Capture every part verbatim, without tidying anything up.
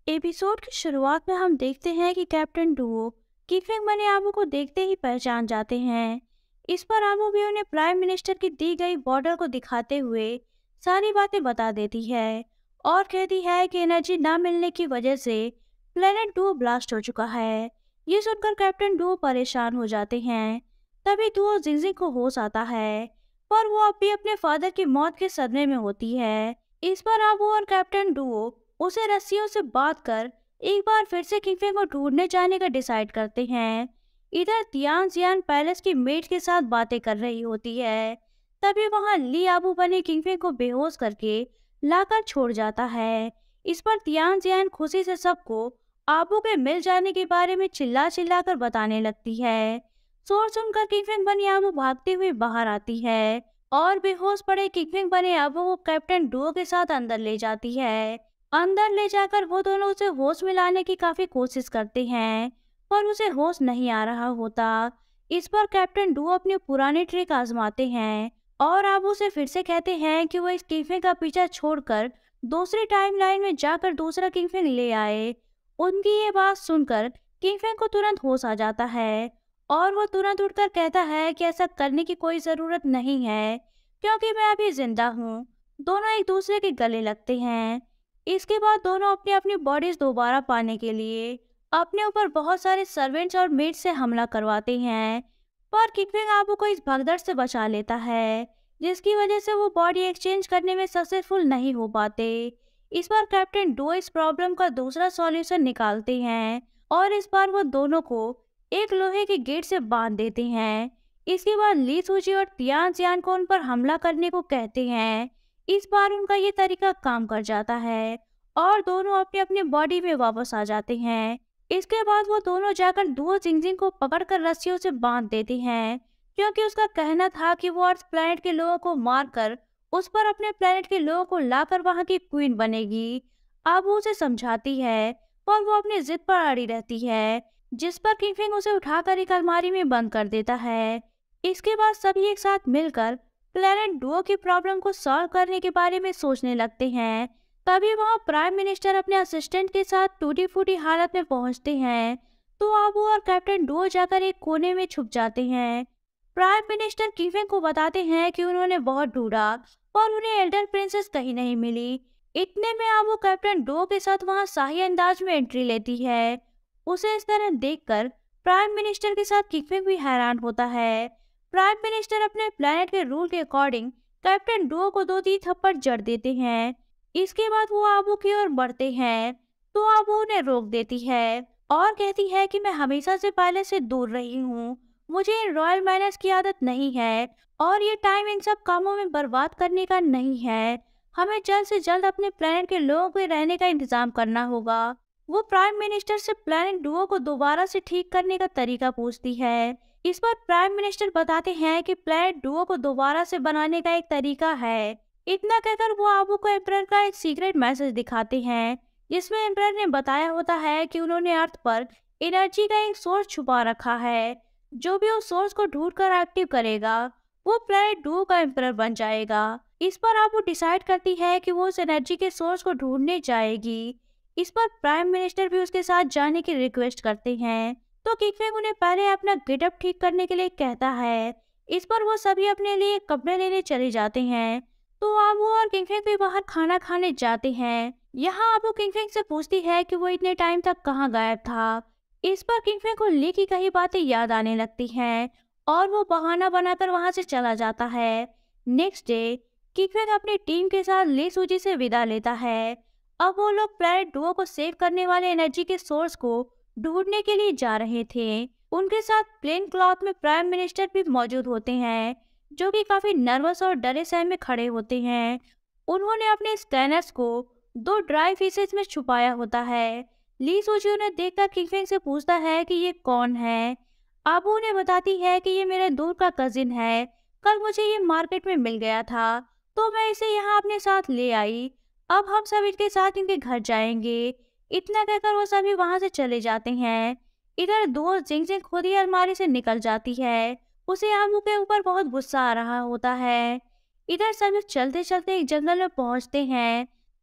Episode की शुरुआत में हम देखते हैं कि कैप्टन डुओ किफिंग बने आबू को देखते ही पहचान जाते हैं। इस पर आबू भी उन्हें प्राइम मिनिस्टर की दी गई बॉर्डर को दिखाते हुए सारी बातें बता देती है और कहती है कि एनर्जी ना मिलने की वजह से प्लेनेट डुओ ब्लास्ट हो चुका है। ये सुनकर कैप्टन डुओ परेशान हो जाते हैं। तभी डुओ जिंगजिंग को होश आता है, पर वो अब भी अपने फादर की मौत के सदमे में होती है। इस पर आबू और कैप्टन डुओ उसे रस्सियों से बांध कर एक बार फिर से किंगफिंग को ढूंढने जाने का डिसाइड करते हैं। इधर तियान जियान पैलेस की मेड के साथ बातें कर रही होती है। तभी वहां ली आबू बने किंगफिंग को बेहोश करके लाकर छोड़ जाता है। इस पर तियान जियान खुशी से सबको आबू के मिल जाने के बारे में चिल्ला चिल्ला कर बताने लगती है। शोर सुनकर किंगफिंग बनी आबू भागती हुई बाहर आती है और बेहोश पड़े किंगफिंग बने आबू को कैप्टन डुओ के साथ अंदर ले जाती है। अंदर ले जाकर वो दोनों उसे होश में लाने की काफी कोशिश करते हैं, पर उसे होश नहीं आ रहा होता। इस पर कैप्टन डुओ अपने पुराने ट्रिक आजमाते हैं और आबू से फिर से कहते हैं कि वो इस किंगफिंग का पीछा छोड़कर दूसरी टाइमलाइन में जाकर दूसरा किंगफिंग ले आए। उनकी ये बात सुनकर किंगफिंग को तुरंत होश आ जाता है और वो तुरंत उठकर कहता है कि ऐसा करने की कोई जरूरत नहीं है क्योंकि मैं अभी जिंदा हूँ। दोनों एक दूसरे के गले लगते हैं। इसके बाद दोनों अपनी अपनी बॉडीज दोबारा पाने के लिए अपने ऊपर बहुत सारे सर्वेंट्स और मेड से हमला करवाते हैं, पर किंगफिंग आबू को इस भगदड़ से बचा लेता है, जिसकी वजह से वो बॉडी एक्सचेंज करने में सक्सेसफुल नहीं हो पाते। इस बार कैप्टन डुओ इस प्रॉब्लम का दूसरा सॉल्यूशन निकालते हैं और इस बार वो दोनों को एक लोहे के गेट से बांध देते हैं। इसके बाद ली सूजी और तियान जियान को उन पर हमला करने को कहते हैं। इस बार उनका ये तरीका काम कर जाता है और दोनों अपने अपने बॉडी में वापस आ जाते हैं। इसके बाद वो दोनों जाकर डुओ जिंगजिंग को पकड़कर रस्सियों से बांध देते हैं, क्योंकि उसका कहना था कि वो अर्थ प्लेनेट के लोगों को मारकर उस पर अपने प्लेनेट के लोगों को लाकर वहां की क्वीन बनेगी। अब वो उसे समझाती है पर वो अपनी जिद पर अड़ी रहती है, जिस पर किंगफिंग उसे उठाकर एक अलमारी में बंद कर देता है। इसके बाद सभी एक साथ मिलकर प्लेनेट डुओ की प्रॉब्लम को सॉल्व करने के बारे में सोचने लगते हैं। तभी वहां प्राइम मिनिस्टर अपने असिस्टेंट के साथ टूटी फूटी हालत में पहुंचते हैं, तो आबू और कैप्टन डुओ जाकर एक कोने में छुप जाते हैं। प्राइम मिनिस्टर किंगफिंग को बताते हैं कि उन्होंने बहुत ढूंढा पर उन्हें एल्डर प्रिंसेस कहीं नहीं मिली। इतने में आबू कैप्टन डुओ के साथ वहां शाही अंदाज में एंट्री लेती है। उसे इस तरह देखकर प्राइम मिनिस्टर के साथ किंगफिंग भी हैरान होता है। प्राइम मिनिस्टर अपने प्लेनेट के रूल के अकॉर्डिंग कैप्टन डुओ को दो तीन थप्पड़ जड़ देते हैं। इसके बाद वो आबू की ओर बढ़ते हैं, तो आबू उन्हें रोक देती है और कहती है कि मैं हमेशा से पहले से दूर रही हूँ, मुझे इन रॉयल मैनर्स की आदत नहीं है और ये टाइम इन सब कामों में बर्बाद करने का नहीं है। हमें जल्द से जल्द अपने प्लेनेट के लोगों के रहने का इंतजाम करना होगा। वो प्राइम मिनिस्टर से प्लेनेट डुओ को दोबारा से ठीक करने का तरीका पूछती है। इस पर प्राइम मिनिस्टर बताते हैं कि प्लेनेट डुओ को दोबारा से बनाने का एक तरीका है। इतना कहकर वो आबू को एम्परर का एक सीक्रेट मैसेज दिखाते हैं, जिसमें एम्परर ने बताया होता है कि उन्होंने अर्थ पर एनर्जी का एक सोर्स छुपा रखा है। जो भी उस सोर्स को ढूंढकर एक्टिव करेगा वो प्लेनेट डुओ का एम्परर बन जाएगा। इस पर आबू डिसाइड करती है कि वो उस एनर्जी के सोर्स को ढूंढने जाएगी। इस पर प्राइम मिनिस्टर भी उसके साथ जाने की रिक्वेस्ट करते हैं, तो किंगफिंग उन्हें पहले अपना गेटअप ठीक करने के लिए कहता है। इस पर वो सभी अपने लिए कपड़े लेने चले जाते हैं, तो आबू और किंगफिंग भी बाहर खाना खाने जाते हैं। यहाँ आबू किंगफिंग से पूछती है कि वो इतने टाइम तक कहाँ गायब था। इस पर किंगफिंग को ली की कही बातें याद आने लगती हैं और वो बहाना बनाकर वहां से चला जाता है। नेक्स्ट डे किंगफिंग अपनी टीम के साथ ली सूजी से विदा लेता है। अब वो लोग प्लेनेट डुओ को सेव करने वाले एनर्जी के सोर्स को ढूंढने के लिए जा रहे थे। उनके साथ प्लेन क्लॉथ में प्राइम मिनिस्टर भी मौजूद होते हैं, जो कि काफी नर्वस और डरे सहमे में खड़े होते हैं। उन्होंने अपने स्कैनर्स को दो ड्राई फिशेस में छुपाया होता है। ली सूजी उन्हें देखकर किंगफिंग से पूछता है कि ये कौन है। आबू उन्हें बताती है कि ये मेरे दूर का कजिन है, कल मुझे ये मार्केट में मिल गया था तो मैं इसे यहाँ अपने साथ ले आई। अब हम सब इनके साथ इनके घर जाएंगे। इतना कहकर वो सभी वहां से चले जाते हैं। इधर दोस्त जिंगजिंग खुद ही अलमारी से निकल जाती है। उसे आबू के ऊपर बहुत गुस्सा आ रहा होता है। इधर सभी चलते चलते एक जंगल में पहुंचते हैं।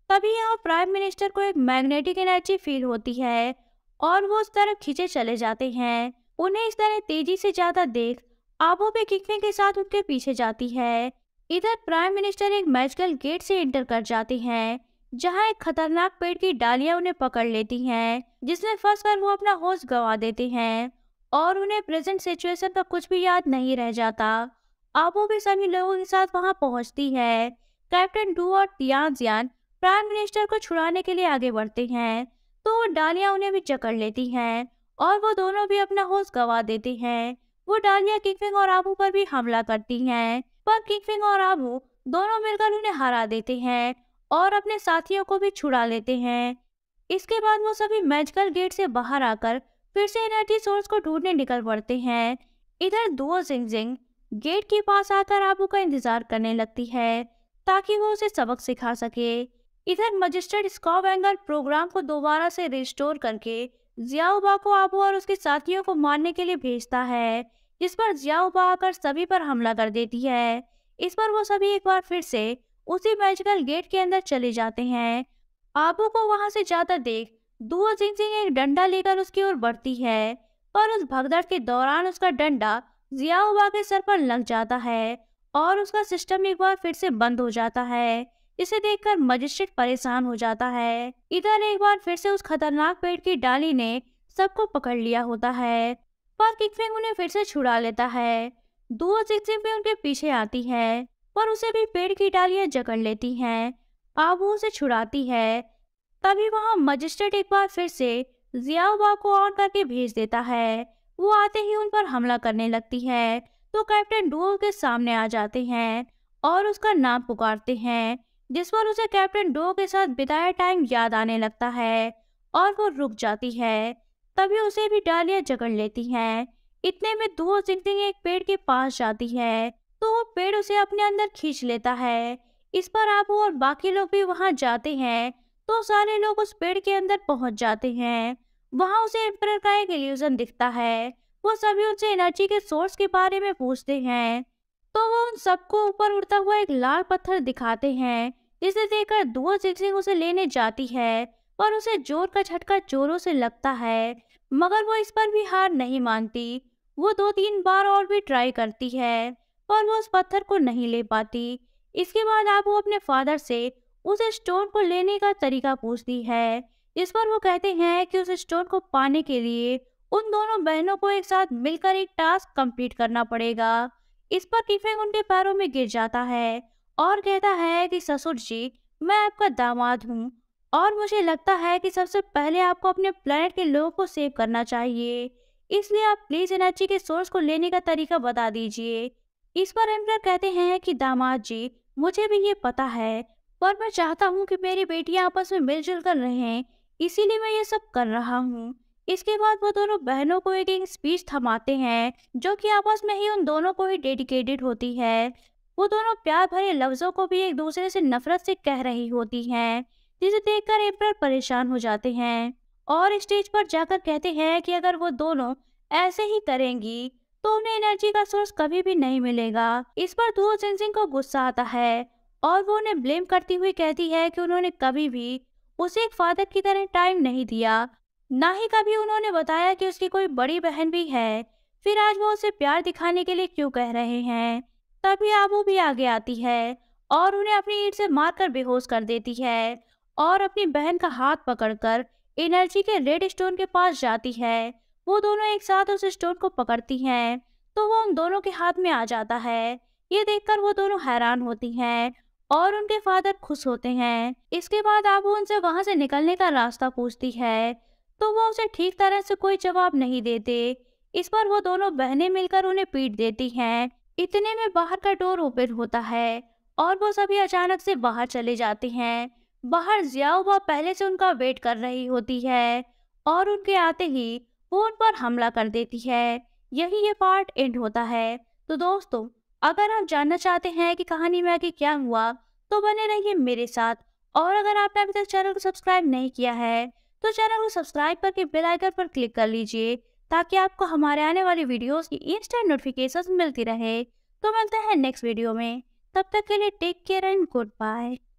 तभी यहाँ प्राइम मिनिस्टर को एक मैग्नेटिक एनर्जी फील होती है और वो उस तरफ खींचे चले जाते हैं। उन्हें इस तरह तेजी से जाता देख आबो भी किकफिंग के साथ उनके पीछे जाती है। इधर प्राइम मिनिस्टर एक मैजिकल गेट से एंटर कर जाते हैं, जहां एक खतरनाक पेड़ की डालियां उन्हें पकड़ लेती हैं, जिसमें फंसकर वो अपना होश गंवा देते हैं और उन्हें प्रेजेंट सिचुएशन का कुछ भी याद नहीं रह जाता। आबो भी सभी लोगों के साथ वहां पहुंचती है। कैप्टन डू और तियानजियान प्राइम मिनिस्टर को छुड़ाने के लिए आगे बढ़ते हैं, तो वो डालियां उन्हें भी जकड़ लेती हैं और वो दोनों भी अपना होश गंवा देते हैं। वो डालियां किकफिंग और आबू पर भी हमला करती हैं, पर किकफिंग और आबू दोनों मिलकर उन्हें हरा देते हैं और अपने साथियों को भी छुड़ा लेते हैं। इसके बाद वो सभी मैजिकल गेट से बाहर आकर फिर से एनर्जी सोर्स को ढूंढने निकल पड़ते हैं। इधर दुओ जिंगजिंग गेट के पास आकर आबू का इंतजार करने लगती है ताकि वो उसे सबक सिखा सके। इधर मजिस्ट्रेट स्कॉब एंगर प्रोग्राम को दोबारा से रिस्टोर करके जियाओबा को आबू और उसके साथियों को मारने के लिए भेजता है, जिस पर जियाओबा आकर सभी पर हमला कर देती है। इस पर वो सभी एक बार फिर से उसी मैजिकल गेट के अंदर चले जाते हैं। आबू को वहां से जाता देख दुओ जिंगजिंग एक डंडा लेकर उसकी ओर बढ़ती है, पर उस भगदड़ के दौरान उसका डंडा जियाओबा के सर पर लग जाता है और उसका सिस्टम एक बार फिर से बंद हो जाता है। इसे देखकर मजिस्ट्रेट परेशान हो जाता है। इधर एक बार फिर से उस खतरनाक पेड़ की डाली ने सबको पकड़ लिया होता है, पर किकफिंग उन्हें फिर से छुड़ा लेता है। दुओ जिंगजिंग भी उनके पीछे आती है, पर उसे भी पेड़ की डालियां जकड़ लेती हैं। आबू उसे छुड़ाती है। तभी वहां मजिस्ट्रेट एक बार फिर से जियाओबा को ऑन करके भेज देता है। वो आते ही उन पर हमला करने लगती है, तो कैप्टन डुओ के सामने आ जाते हैं और उसका नाम पुकारते हैं, जिस पर उसे कैप्टन डुओ के साथ बिताया टाइम याद आने लगता है और वो रुक जाती है। तभी उसे भी डालियां जकड़ लेती हैं। इतने में दुओ जिंगजिंग एक पेड़ के पास जाती है, तो वो पेड़ उसे अपने अंदर खींच लेता है। इस पर आबू और बाकी लोग भी वहां जाते हैं, तो सारे लोग उस पेड़ के अंदर पहुंच जाते हैं। वहां उसे एम्परर का एक इल्यूजन दिखता है। वो सभी उनसे एनर्जी के सोर्स के बारे में पूछते हैं, तो वो उन सबको ऊपर उड़ता हुआ एक लाल पत्थर दिखाते हैं, जिसे देखकर दुओ जिंगजिंग उसे लेने जाती है, पर उसे जोर का झटका जोरों से लगता है, मगर वो इस पर भी हार नहीं मानती। वो दो तीन बार और भी ट्राई करती है, पर वो उस पत्थर को नहीं ले पाती। इसके बाद आबू अपने फादर से उस स्टोन को लेने का तरीका पूछती है, जिस पर वो कहते हैं कि उस स्टोन को पाने के लिए उन दोनों बहनों को एक साथ मिलकर एक टास्क कंप्लीट करना पड़ेगा। इस पर किकफिंग उनके पैरों में गिर जाता है और कहता है कि ससुर जी, मैं आपका दामाद हूँ और मुझे लगता है कि सबसे पहले आपको अपने प्लेनेट के लोगों को सेव करना चाहिए, इसलिए आप प्लीज एनर्जी के सोर्स को लेने का तरीका बता दीजिए। इस पर एम्परर कहते हैं कि दामाद जी, मुझे भी ये पता है, पर मैं चाहता हूँ कि मेरी बेटियां आपस में मिलजुल कर रहें, इसीलिए मैं ये सब कर रहा हूँ। इसके बाद वो दोनों बहनों को एक एक स्पीच थमाते हैं, जो कि आपस में ही उन दोनों को ही डेडिकेटेड होती है। वो दोनों प्यार भरे लफ्जों को भी एक दूसरे से नफरत से कह रही होती हैं, जिसे देखकर एम्परर परेशान हो जाते हैं और स्टेज पर जाकर कहते हैं कि अगर वो दोनों ऐसे ही करेंगी तो उन्हें एनर्जी का सोर्स कभी भी नहीं मिलेगा। इस पर दुओ जिंगजिंग को गुस्सा आता है और वो उन्हें ब्लेम करती हुई कहती है कि उन्होंने कभी भी उसे एक फादर की तरह टाइम नहीं दिया, ना ही कभी उन्होंने बताया कि उसकी कोई बड़ी बहन भी है, फिर आज वो उसे प्यार दिखाने के लिए क्यों कह रहे हैं। तभी आबू भी आगे आती है और उन्हें अपनी ईंट से मारकर बेहोश कर देती है और अपनी बहन का हाथ पकड़कर एनर्जी के रेड स्टोन के पास जाती है। वो दोनों एक साथ उस स्टोन को पकड़ती हैं, तो वो उन दोनों के हाथ में आ जाता है। ये देखकर वो दोनों हैरान होती हैं और उनके फादर खुश होते हैं। इसके बाद आबू उनसे वहां से निकलने का रास्ता पूछती है, तो वो उसे ठीक तरह से कोई जवाब नहीं देते। इस पर वो दोनों बहनें मिलकर उन्हें पीट देती हैं। इतने में बाहर का डोर ओपन होता है और वो सभी अचानक से बाहर चले जाते हैं। बाहर जियाओबा पहले से उनका वेट कर रही होती है और उनके आते ही वो उन पर हमला कर देती है। यही ये पार्ट एंड होता है। तो दोस्तों, अगर आप जानना चाहते हैं कि कहानी में आगे क्या हुआ, तो बने रहिए मेरे साथ। और अगर आपने अभी तक चैनल को सब्सक्राइब नहीं किया है, तो चैनल को सब्सक्राइब करके बेल आइकन पर क्लिक कर लीजिए, ताकि आपको हमारे आने वाली वीडियोस की इंस्टेंट नोटिफिकेशन मिलती रहे। तो मिलते हैं नेक्स्ट वीडियो में, तब तक के लिए take care and good bye.